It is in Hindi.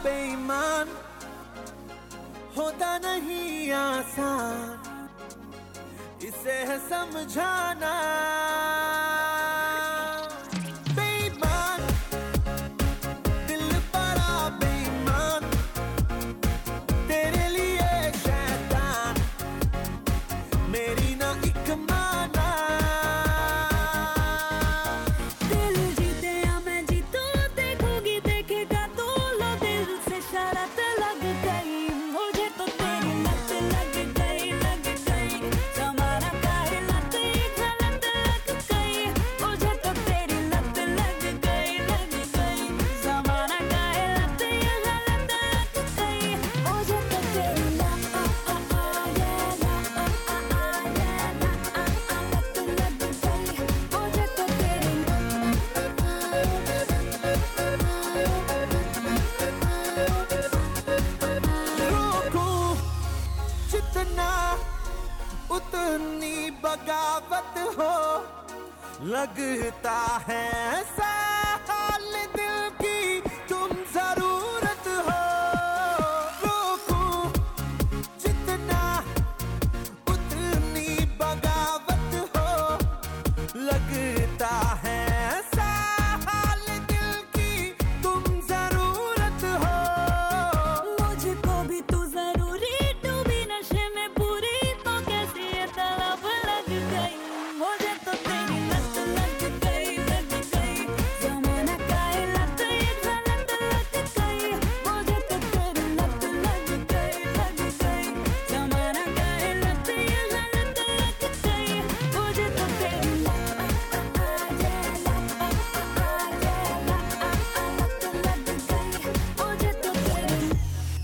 बेईमान होता नहीं आसान, इसे है समझाना। बेईमान दिल बड़ा बेईमान, तेरे लिए शैतान मेरी ना एक माना। दिल जीते या मैं जीतूं, देखोगी देखेगा तू, लो दिल से शरत लग गई, मुझे तो तेरी लत लग गई, लग गई। जमाना का है लत, ये गलत लग गई, मुझे तो तेरी लत लग गई, लग गई। जमाना का है लत, ये गलत लग गई, मुझे तो तेरी लत लग गई, मुझे तो तेरी। रोकूं जितना उतनी बगावत हो, लगता है